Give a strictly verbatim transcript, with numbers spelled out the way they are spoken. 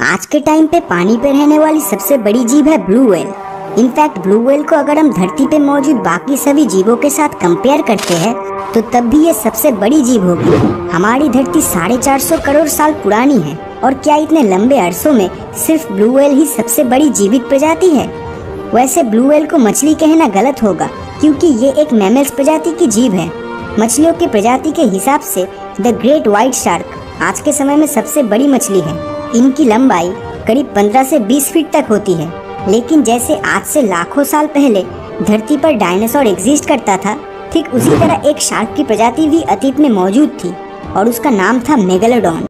आज के टाइम पे पानी पे रहने वाली सबसे बड़ी जीव है blue whale. In fact blue whale को अगर हम धरती पे मौजूद बाकी सभी जीवों के साथ कंपेयर करते हैं तो तब भी ये सबसे बड़ी जीव होगी। हमारी धरती साढ़े चार सौ करोड़ साल पुरानी है और क्या इतने लंबे अरसों में सिर्फ ब्लू व्हेल ही सबसे बड़ी जीवित प्रजाति है? वैसे ब्लू व्हेल को मछली कहना गलत होगा क्योंकि ये एक मैमल्स प्रजाति की जीव है। मछलियों की प्रजाति के हिसाब से द ग्रेट व्हाइट शार्क आज के समय में सबसे बड़ी मछली है। इनकी लंबाई करीब पंद्रह से बीस फीट तक होती है। लेकिन जैसे आज से लाखों साल पहले धरती पर डायनासोर एग्जिस्ट करता था, ठीक उसी तरह एक शार्क की प्रजाति भी अतीत में मौजूद थी और उसका नाम था मेगालोडॉन।